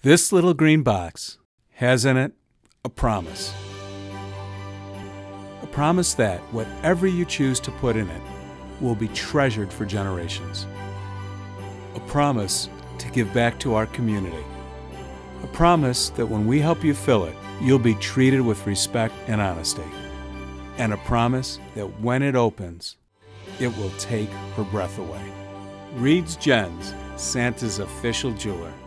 This little green box has in it a promise. A promise that whatever you choose to put in it will be treasured for generations. A promise to give back to our community. A promise that when we help you fill it, you'll be treated with respect and honesty. And a promise that when it opens, it will take her breath away. Reed's Gems, Santa's official jeweler.